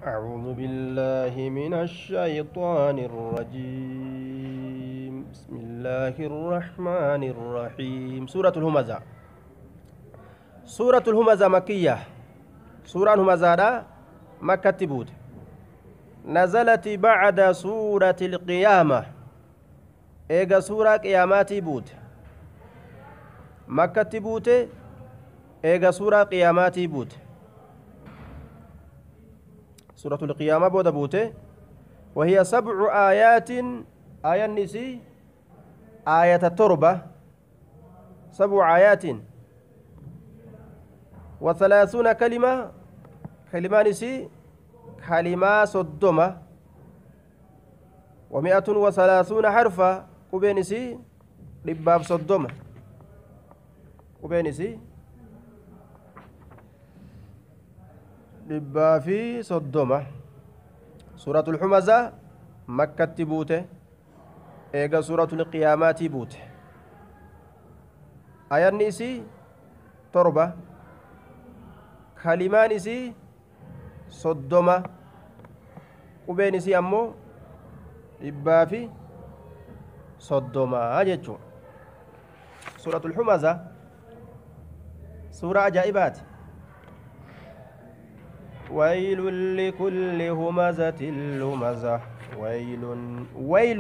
أعوذ بالله من الشيطان الرجيم بسم الله الرحمن الرحيم سورة الهمزة مكية سورة الهمزة مكة تبود نزلت بعد سورة القيامة إيجا سورة قيامات بود مكة تبوت إيجا سورة قيامات بود سورة القيامة بود بوته وهي 7 آيات آية النسي آية التربة 7 آيات و30 كلمة كلمة نسي كلمة صدمة و130 حرفا قبينسي لباب صدمة قبينسي dhibbaa fi soddoma suuratul humazaa makkatti buute eega suuratul qiyaamaatii buute ayanni isii 7 kalimaan isii 30 qubeen isii ammoo dhibbaa fi soddoma jechuu suuratul humazaa suuraa ajaa'ibaati ويل لكل همزة لمزة ويل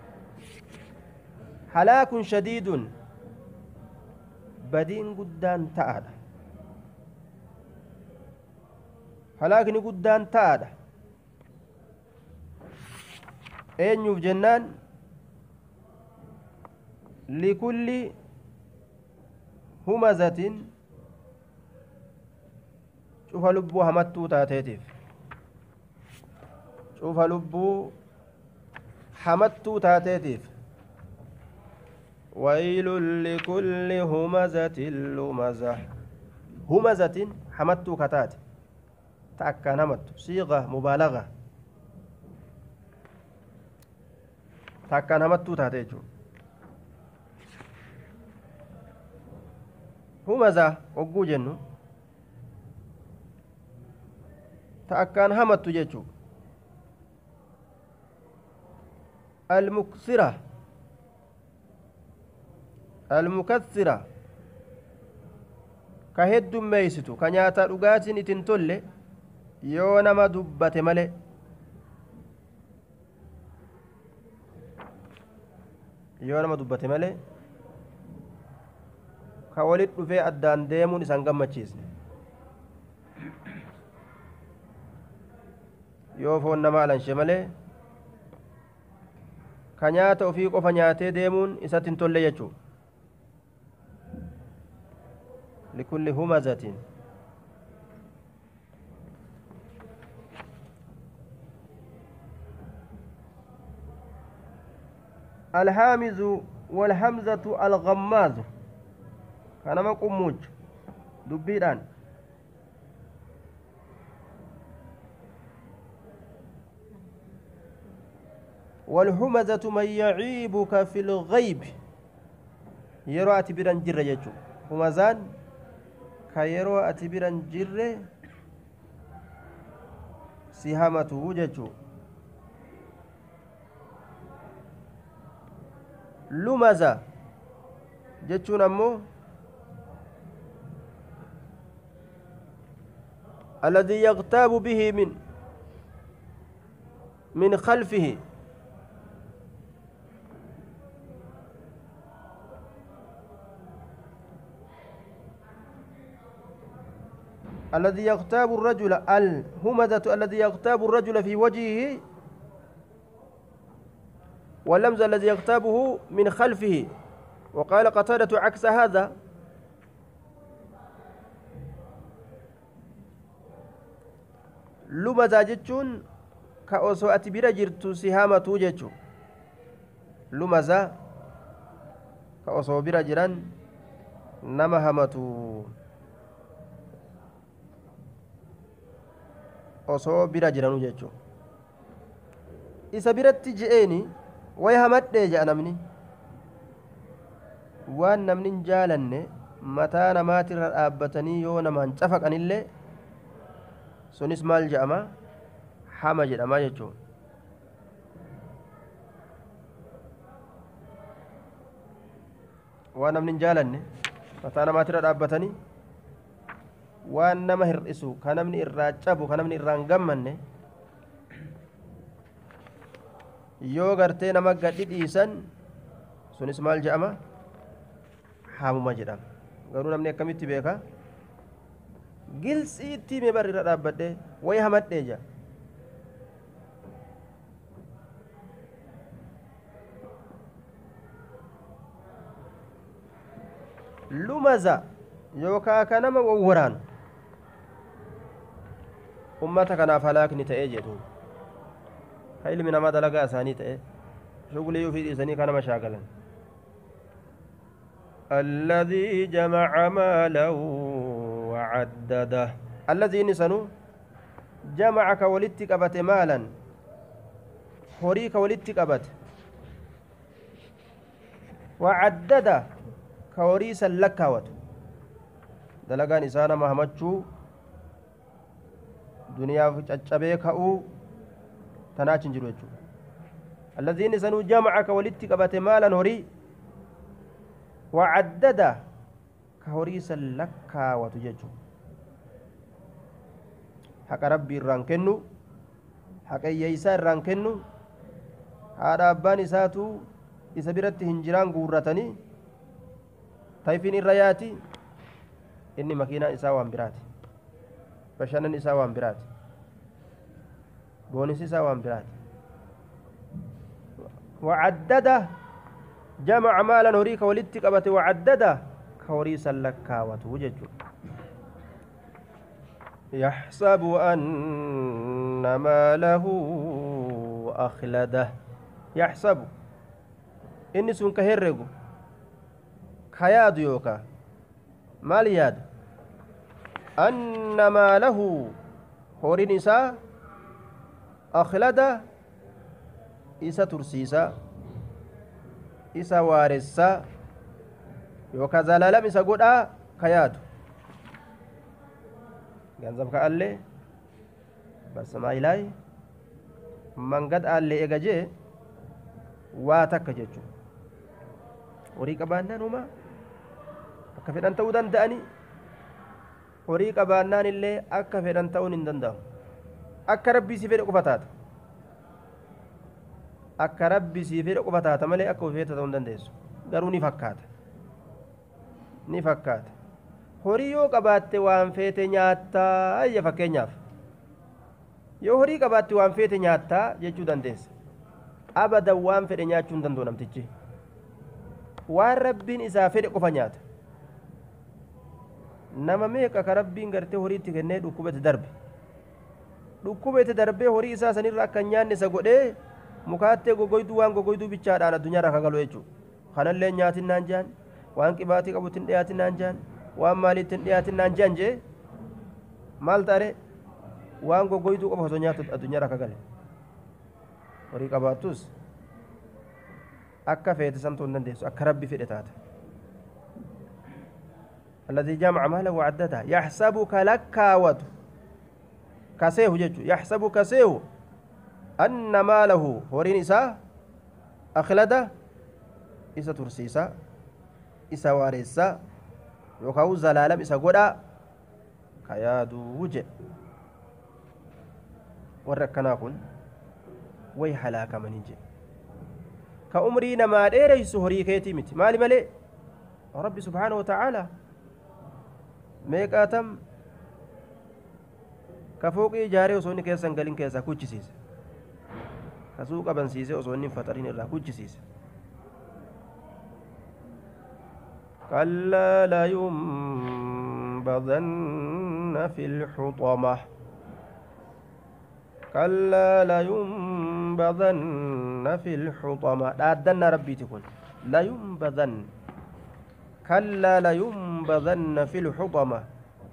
هلاك شديد بدين قدان تعالى هلاكني قدان تعالى أين جنان لكل همزة cufa lubbuu hamattuu taateetiif cufa lubbuu hamattuu taateetiif waylun likulli humazatin lumaza humazatin hamattuu kataate ta akkaan hamattu siiqa mubaalaga ta akkaan hamattuu taate jechuu humaza ogguu jennu ta akkaan hamattu jechuu almukassira ka heddummeeysitu ka nyaata dhugaatiin itin tolle yoo nama dubbate male ka walit dhufee addaan deemuun isan gammachiisne yoo foon nama alanshe malee ka nyaata ofii qofa nyaatee deemuun isatti hin tolle jechuu likulli humazatin الهامز والهمزة الغماز كان ما قموج دبيران والهمزة من يعيبك في الغيب يرى أتبرا جر يجو همزان كيرو أتبرا جر سهامته ججو لمزة جتشو نمو الذي يغتاب به من خلفه الذي يغتاب الرجل الهمزة الذي يغتاب الرجل في وجهه واللمز الذي يغتابه من خلفه وقال قتادة عكس هذا لمزة جتشون كأوسو أتبرا جرتو سهامة جتشو لمزة كأوسو برا جران نمهمتو osoo bira jiranu jechuun isa biratti je'eeni way hamadhee je'a namni waan namni hin jaalanne mataa namaatirra dhaabbatanii yoo namaan cafaqanillee sunis maal je'ama hama jedhamaa jechuun waan namni hin jaalanne mataa namaatirra dhaabbatanii waan nama hir'isu kan namni irraa cabu kan namni irraa hin gammanne yoo gartee nama gadhi dhiisan sunis maal jedhama hamuma jedhama garuu namni akkamitti beeka gilsiitti mee barri irra dhaabbadhe wayi hamadhee jaa lumaza yookaa ka nama wawwaraanu ummata kanaaf halaakni ta'ee jedhu ka ilmi namaa dalagaa isaanii ta'e shugulii ufii dhiisanii kanama shaagalan الذي جمع مالا وعدده الذي نسنو جمعك ولدتك أبت مالا هريك ولدتك أبت وعدده كوريسا لكاوت دلقان إسانا مهمتشو دنيا فجأبيك أو تناچن جروجو الذي نسنو جمعك ولدتك أبت مالا هري وعدد كهوريسا لكا وتججو حق ربي الرانكنو حق ييسا الرانكنو هذا أبان إساتو إسا برت هنجران قورتني طيفين الرياتي إني مكينة إسا وانبراتي بشانا إسا وانبراتي بونس إسا وانبراتي وعدده جمع مالا هريك ولدتك أبت وعدده كوريسا لكاوت وججو يحسب أن ماله أخلده يحسب إني سنك هرقو كياد يوكا مال ياد أن ماله هوري نساء أخلده إسا ترسيسا isa waaressa yookaan zalaalam isa godhaa kayaatu ganzab ka'allee basamaa ilaahi mangad aallee egajee waa takka jechuun horii qabaannaan uumaa akka fedhan ta'uu danda'anii horii qabaannaan illee akka fedhan ta'uun hin danda'amu akka rabbii si fedhe qofa taata akka rabbi sii fedhe qofa taata malee akka ofii ta'uu hin dandeessu garuu ni fakkaata horii yoo qabaatte waan feete nyaattaa ayya fakkeenyaaf yoo horii qabaatte waan feete nyaattaa jechuu dandeessa abadan waan fedhe nyaachuu hin danda'u namtichi waan rabbiin isaa fedhe qofa nyaata nama meeqa ka rabbiin gartee horiitti kennee dhukkubeete darbee horii isaa sanirra akka nyaanne isa godhee mukaattee gogoyduu waan gogoyduu bichaadhaan addunyaarra kagalu jechuudha kanallee nyaatin naan jaan waan qibaatii qabutti hin dhiyaatin naan jaan waan maaliitti hin dhiyaatin naan jaan jee maal ta'e waan gogoyduu qofa osoo nyaatu addunyaarra kagale horii qabaattus akka feete samtuu hin dandeessu akka rabbi fedhe taata الذي جمع ماله وعدده يحسب كلكاوت كسيه جدّ يحسب كسيه أن ماله هورين إسا أخلده إسا ترسيسا إسا وارسا يوكاو زلالم إسا قدا كيادو وجه وركنا كن وي حلاك من يجي كأمرين ما ديريس هوري كيتي مت مالي ملي ربي سبحانه وتعالى meeqaatam ka fooqii ijaaree osoo inni keessan galin keessaa kuchisiise ka suuqa bansiisee osoo inni hin faxarin irraa kuchisiise kallaa layunbadanna fi lxuxama kallaa layunbadanna fi lxuxama dhaaddanna rabbiiti kun layunbadanna كلا لينبذن في الحطمة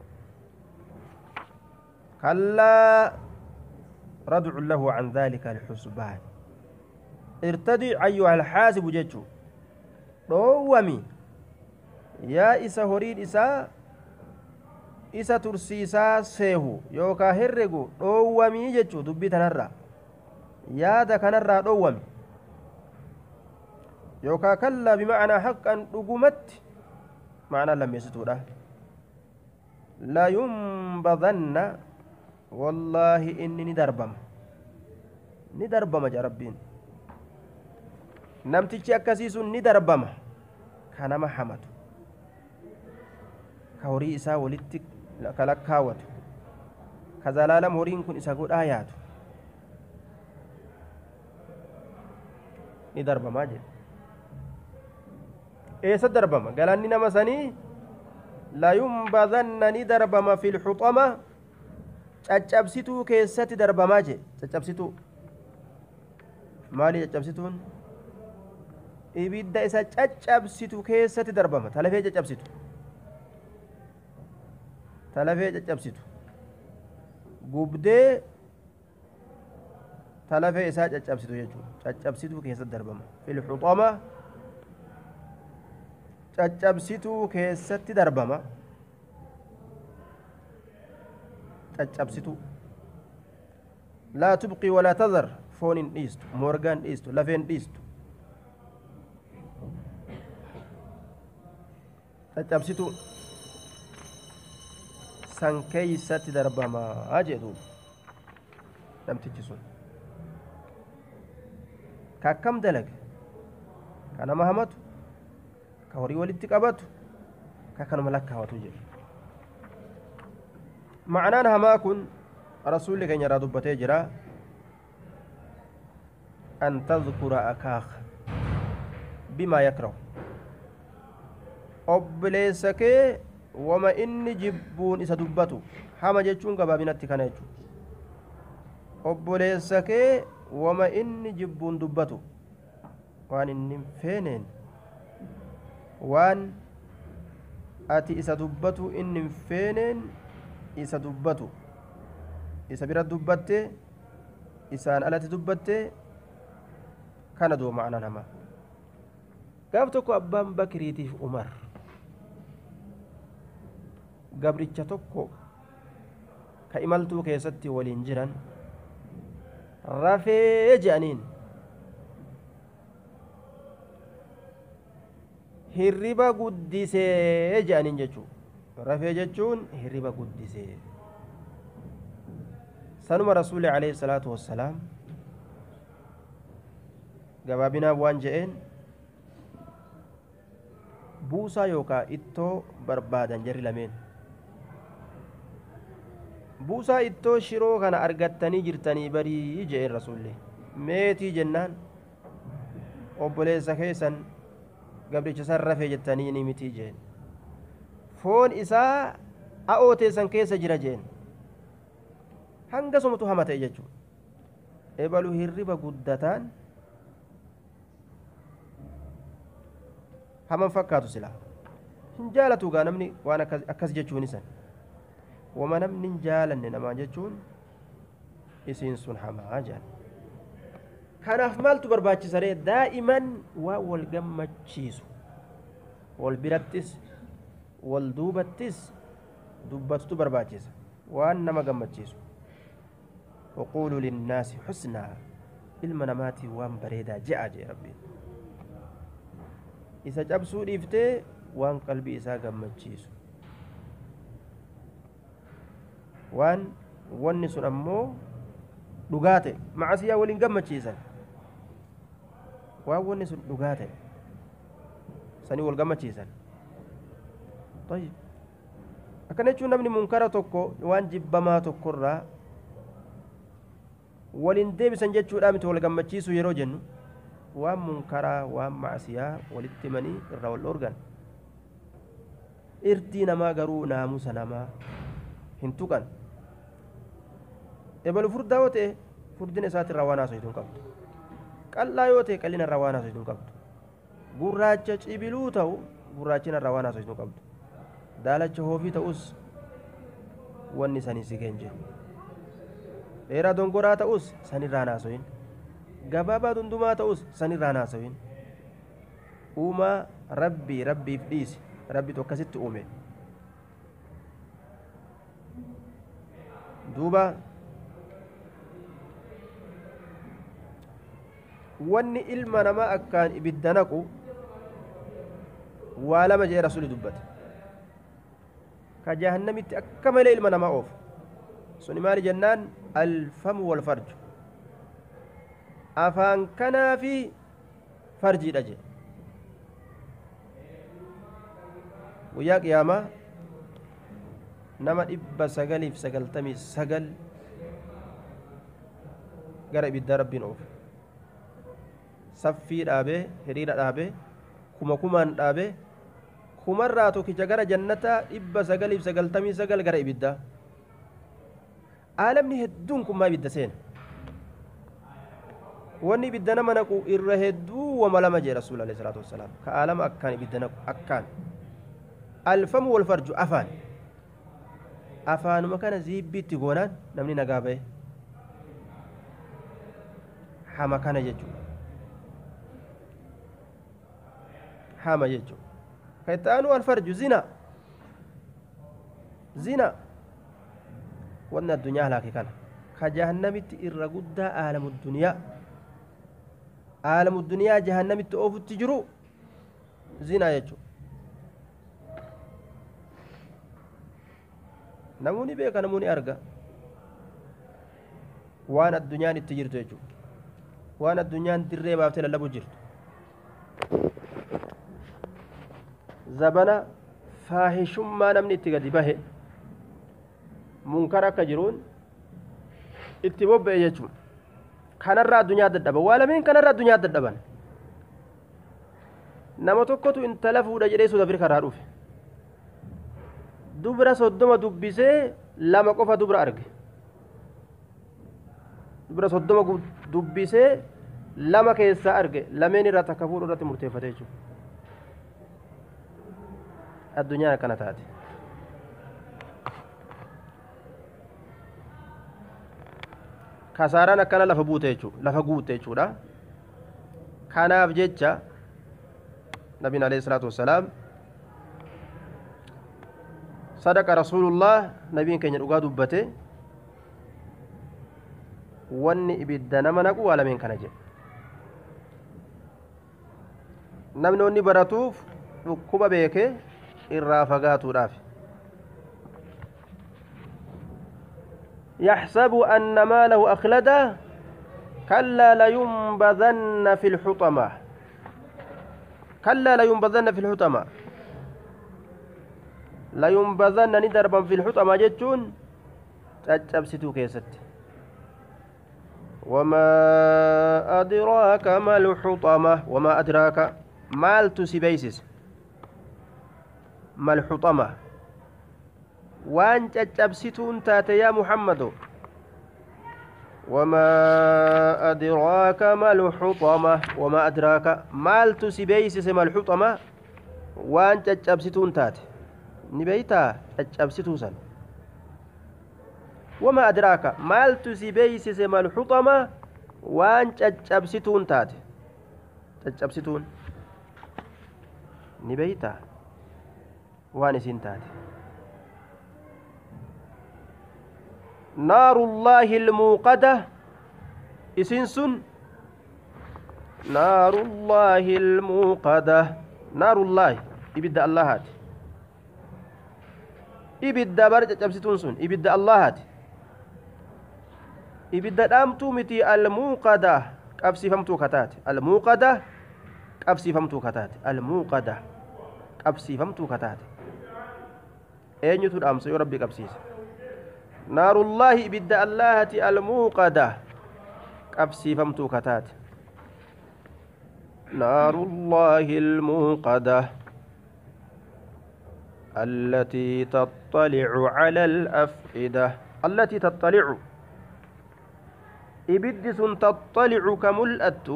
كلا ردع له عن ذلك الحسبان ارتدع أيها الحاسب ججو رومي يا إسا هريد إسا isa tursiisaa seehu yookaa herregu dhoowwamii jechuu dubbii tanarraa yaada kanarraa dhoowwami yookaa kallaa bimacnaa haqqan dhugumatti معنى لم يستودا لا ينبذن والله إني ندربم يا ربين نمتشي أكسيس ندربم كان محمد كوري إسا ولدتك كلكاوت كزلالم هورين كن إسا قول آيات ندربم أجل eessa darbama galanni nama sanii la yumbadanna ni darbama fil xuxama caccabsituu keessatti darbamaa je caccabsituu maali caccabsituun ibidda isa caccabsitu keessatti darbama talafee caccabsitu gubdee talafee isaa caccabsitu jechuudha caccabsituu keessatti darbama fil xuxama caccabsituu keessatti darbama caccabsituu laa tubqii walaa tadar foon hin dhiistu morgaan dhiistu lafeen dhiistu caccabsituu san keeysatti darbamaa jedhu namtichi sun ka akkam dalage ka nama hamatu ka horii walitti qabatu ka kanuma lakkaawatu jedhu ma'anaan hamaa kun rasuulli keenya irraa dubbatee jira an tadhkura akaaka bimaa yakrahu obboleessa kee wama inni jibbuun isa dubbatu hama jechuun gabaabinatti kana jechuudha obboleessa kee wama inni jibbuun dubbatu waan inni feeneen waan ati isa dubbatu inni feeneen isa dubbatu isa bira dubbatte isaan alatti dubbatte kana duu ma'anaan hamaa gaaf tokko abbaan bakiriitiif umar gabricha tokko ka imaltuu keessatti waliin jiran rafee je'aniin hirriba guddisee je'aniin jechuun rafee jechuun hirriba guddisee sanuma rasuuli alayhi salaatu wassalaam gabaabinaan waan je'een buusaa yookaa ittoo barbaadan jarri lameen buusaa ittoo shiroo kana argattanii jirtanii barii je'een rasuulli meetii jennaan obboleessa keessan gabricha san rafee jettanii ni mitii jeen foon isaa a'oo teessan keessa jira jeen hanga sumatu hama ta'e jechuudha ebalu hirriba guddataan haman fakkaatu silaa hin jaalatu gaa namni waan akkas jechuun isan wama namni hin jaalanne namaa jechuun isiin sun hamaa jaan kanaaf maaltu barbaachisaree daa'iman waa wal gammachiisu wal birattis wal duubattis dubbatutu barbaachisa waan nama gammachiisu وقولوا للناس حسنا ilma namaatii waan bareedaa je'a jee rabbiin isa cabsuu dhiiftee waan qalbii isaa gammachiisu waan wanni sun ammoo dhugaa ta'e macasiyaa waliin gammachiisan waan wanni sun dhugaa ta'e sanii wal gammachiisan طيب akkana jechuun namni munkara tokko waan jibbamaa tokkorraa waliin deebisan jechuudha miti wal gammachiisu yeroo jennu waan munkaraa waan macasiyaa walitti himanii irraa wal dhoorgan irdii namaa garuu naamusa namaa hin tuqan ebalu furdaa yoo ta'e furdina isaati irraa waan haasoftu hin qabdu qal'aa yoo ta'e qal'ina irraa waan haasoftu hin qabdu gurraacha cibiluu ta'u gurraachina irraa waan haasoftu hin qabdu daalacha hoofii ta'us wanni sanii si ga'en jiru dheeraa dongoraa ta'us sanirraa haasofin gabaabaa dundumaa ta'us sanirraa haasofin uumaa rabbiif dhiisi rabbitu akkasitti uume دوبا wanni ilma namaa akkaan ibidda naqu waa lama jee rasuli dubbate ka jahannamitti akka malee ilma namaa oofu suni maali jennaan alfamu walfarju afaan kanaa fi farjiidha jee guyyaa qiyaamaa nama 999 gara ibiddaa rabbiin oofu saffii dhaabee hiriira dhaabee kumaan dhaabee kumarraa tokkicha gara jannataa 999 gara ibiddaa aalamni hedduun kun maa ibidda seena wanni ibidda nama naqu irra hedduu wama lama jee rasuul alayhi salaatu wassalaam ka aalama akkaan ibidda naqu akkaan alfamu walfarju afaan afaanuma kana ziibbiitti goonaan namni nagaa ba'e hama kana jechuudha hama jechuudha ka itti aanu alfarju zina wanni addunyaa halaake kana ka jahannamitti irra guddaa aalamu duniyaa jahannamitti oofutti jiru zina jechuudha namoonni beeka namoonni arga waan addunyaan itti jirtu jechuudha waan addunyaan dirree baaftee lallabu jirtu zabana faahishummaa namni itti gadi bahe munkara akka jiruun itti bobba'e jechuudha kanarraa addunyaa dadhaban waa lameen kanarraa addunyaa dadhaban nama tokkotu intala fuudha jedhee suuta birkarraa dhufe dubra 30 dubbisee lama qofa dubra arge dubra 30 dubbisee lama keessaa arge lameen irraa takka fuudhu irratti murteeffate jechuudha addunyaa akkana taate kasaaraan akkana lafa buute jechuudha lafa guute jechuudha kanaaf jecha nabiin alayhi salaatu wassalaam صدق رسول الله نبيين كان يرغى دبته واني ابدا نما نقو ولا مين كان جه نمنوني براتوف كوبا بيكه الرافقاتو رافي يحسب أن ماله أخلده كلا لينبذن في الحطمة كلا لينبذن في الحطمة لينبذن ندربا في الحطمة جتون تجبستو كيست وما أدراك ما الحطمة وما أدراك مال تسبيسس ما الحطمة وان تجبستون تات يا محمد وما أدراك ما الحطمة وما أدراك مال تسبيسس ما الحطمة وان تجبستون تات نبيتا تجبستوسا وما أدراك مال تسبيسس ما الحطمة وان تجبستون تات تجبستون نبيتا وان سنتات نار الله الموقدة إسنسن نار الله الموقدة نار الله إبدا الله هات إبدا برجة جبستون سن إبدا الله هات إبدا دامتو متي الموقدة قبسي فمتو كتات الموقدة قبسي فمتو كتات الموقدة قبسي فمتو كتات أين يتود أمس يا ربي قبسيس نار الله إبدا الله الموقدة قبسي فمتو كتات نار الله الموقدة التي تطلع على الأفئدة التي تطلع إبدس تطلع كملأت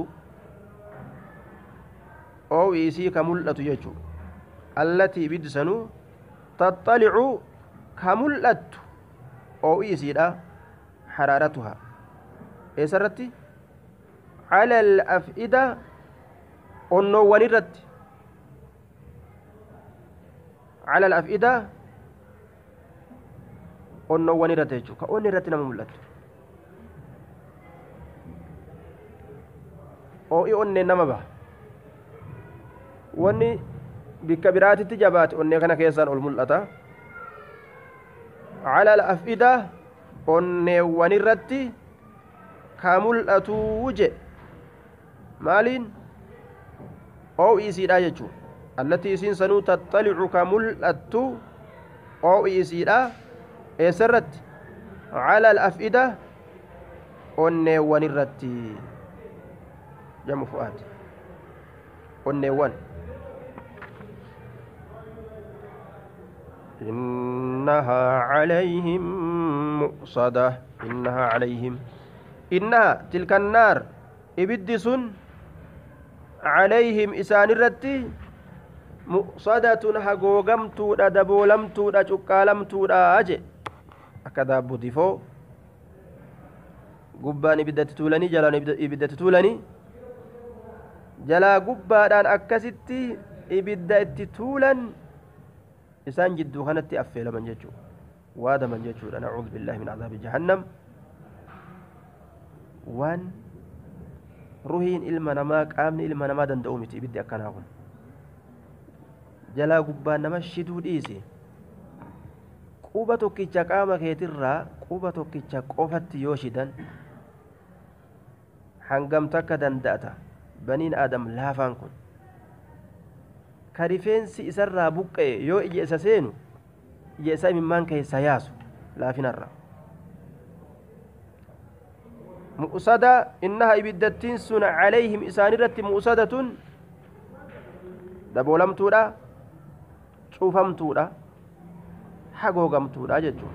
أو إيسي كملأت يجو التي إبدسنو تطلع كملأت أو إيسيدا حرارتها إيسرتي على الأفئدة أنو ونرت على الأفئدة onnoowwan irratti jechuudha ka onni irratti nama mul'atu oo'i onnee nama baha wanni bikka biraatitti jabaate onnee kana keessaan ol mul'ata cala al-af'ida onneewwan irratti ka mul'atuu je maaliin oo'i isiidha jechuudha allatii isiin sanuu taxxalicu ka mul'attu oo'i isiidha eessarratti cala al-af'ida onneewwan irratti jamu fu'aad onneewwan إنها عليهم مؤصدة إنها عليهم إنها تلك النار إبدس عليهم إسان الرتي مؤصدة هقوغمتو دبولمتو شكالمتو أجي أكذا بوديفو قبان إبدت تولني جلان إبدت تولني جلا قبان أكستي إبدت تولن إسان جدو كانت أفعل من ججو وهذا من ججو أنا أعوذ بالله من عذاب جهنم وان روحين إلما نماك آمن إلما نما دندومتي بدي أكناهم جلا قبان نما الشدود إيسي قوبة كيتشا قاما كيترا قوبة كيتشا قوفت يوشدا حنقم تكا دندأتا بنين آدم لافان كن karifeensi isarraa buqqee yoo ija isa seenu ija isaa imimmaan keessa yaasu laafinarra mu'sada innaha ibiddattiin sun calayhim isaanirratti mu'sadatun daboolamtuudha cuufamtuudha hagoogamtuudha jechuudha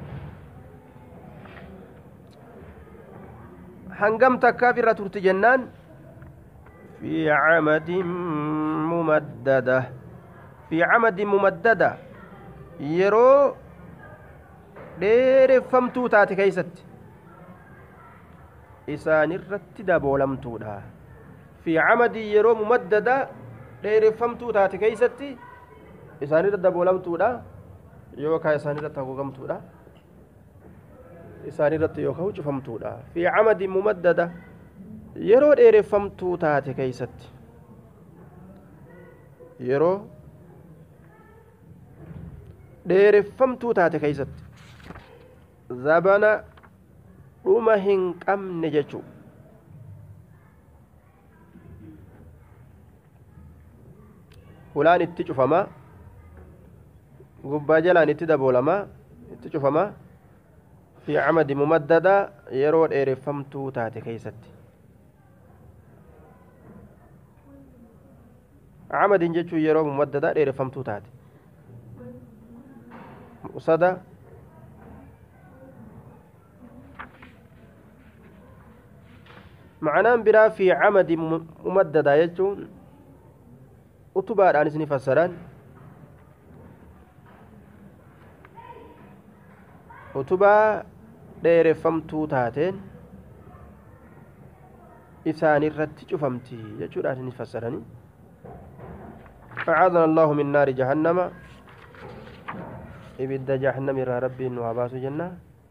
hangam takkaaf irra turti jennaan fi camadin mumaddada في عمد ممددة يرو دير فمتو تاتي كيست إسان الرتدى بولمتو دا في عمد يرو ممددة دير فمتو تاتي كيست إسان الرتدى بولمتو دا يوكا إسان الرتدى بولمتو دا إسان الرتدى يوكا وجفمتو دا في عمد ممددة يرو دير فمتو تاتي كيست يرو dheereffamtuu taate keeysatti zabana dhuma hin qabne jechuu hulaan itti cufamaa gubbaa jalaan itti daboolamaa itti cufamaa fi camadi mumaddada yeroo dheereffamtuu taate keeysatti camadin jechuu yeroo mumaddada dheereffamtuu taate mu'sada معناه برا في عمد ممددة يجون أتبع عن سني فسران أتبع دير فمتو تاتين إسان الرتج فمتي يجون عن سني فسراني أعاذنا الله من نار جهنم إبدا جهنم إلى ربي وعباس جنة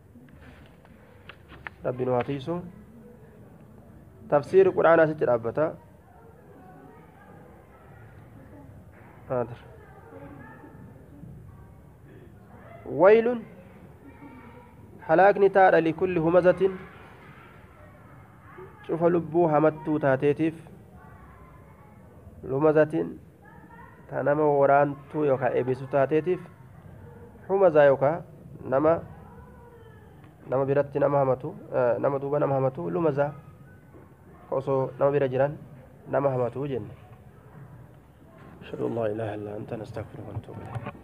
ربي وعطيسو تفسير القرآن أسجل أبتا ويل هلاك نتار لكل همزة شوف لبوها متو تاتيتيف همزة تنام ورانتو يوكا إبسو تاتيتيف همزة يوكا نما برات نما همتو نما دوبا نما همتو لمزة osoo nama bira jiran nama hamatu jenne ashhadu an laa ilaaha illa anta nastaghfiruka wa natuubu ilayk